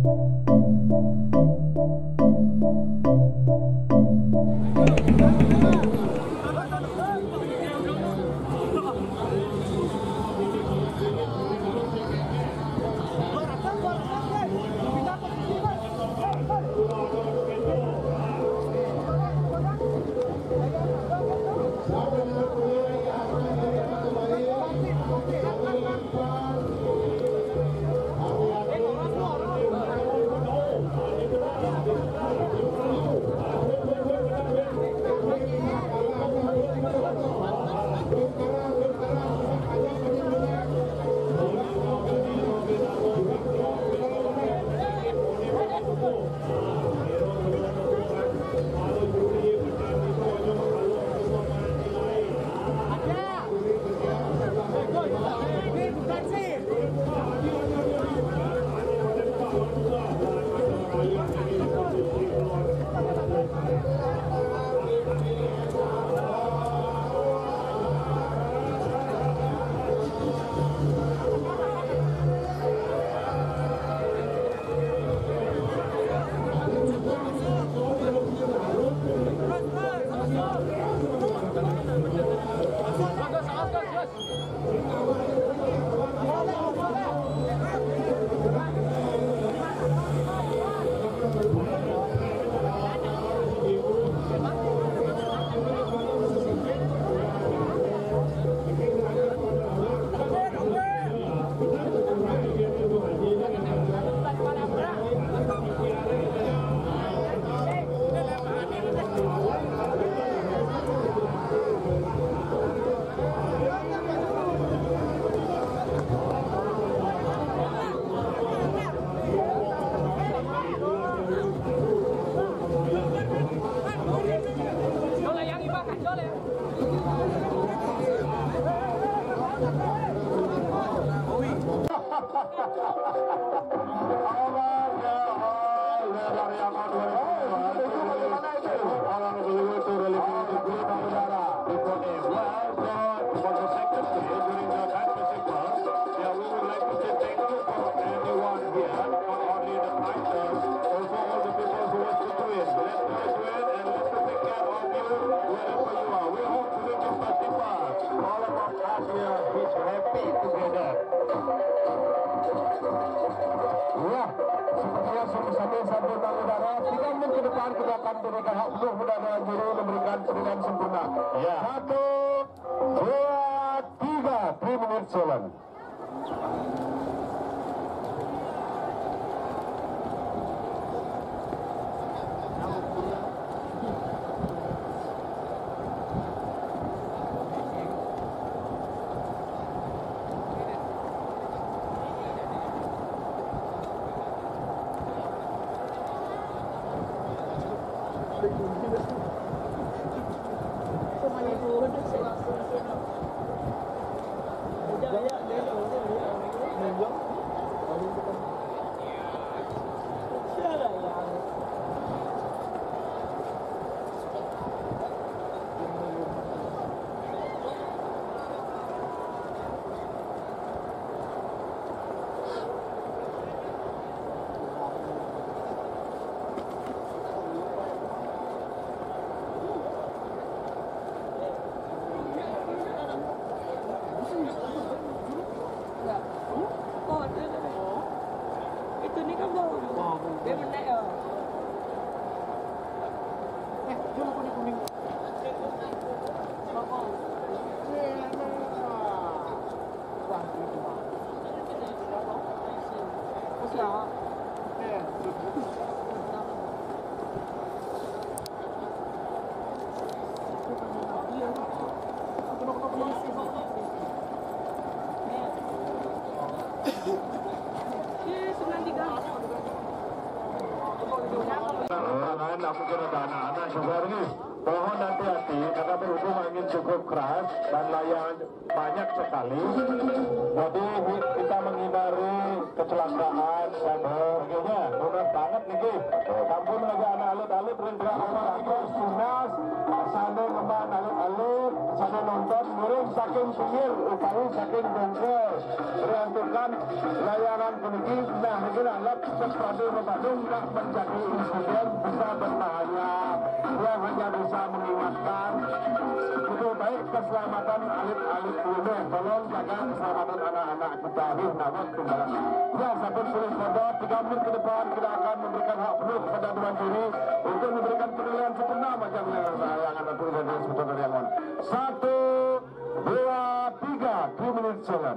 Memberikan dengan sempurna. Ya. 1, 2, 3, 3 menit jalan. Aku kira ada anak-anak juga ini. Mohon hati-hati karena berhubung angin cukup keras dan layang banyak sekali. Jadi kita menghindari kecelakaan dan sebagainya. Mudah banget nih. Kampung lagi anak alut-alut rindu apa lagi sunas, sandeng kembang alut-alut. sana nonton murid saking pinggir utawi saking dongkol riantukan layanan puniki nah negara lab sepadu Bandung tak menjadi insiden bisa bertanya yang hanya bisa mengingatkan itu baik keselamatan alit-alit dulu tolong jaga keselamatan anak-anak kita nawat kembali ya sampai 10 pondok 3 menit ke depan kita akan memberikan hak penuh kepada tuan diri untuk memberikan penilaian sempurna macam yang ada tulisan dari sebetulnya yang on 1, 2, 3 3 menit jalan.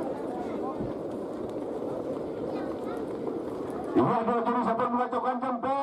Dua dua sampun melakukan jempol.